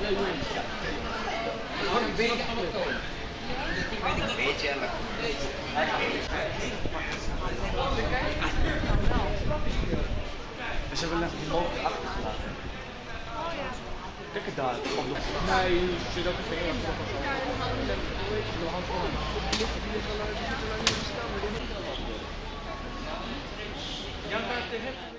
Een beetje allochtoon. Een beetje En ze hebben net die motor achtergelaten. Kijk het daar. Nee, zit ook een vinger achter. Ja, maar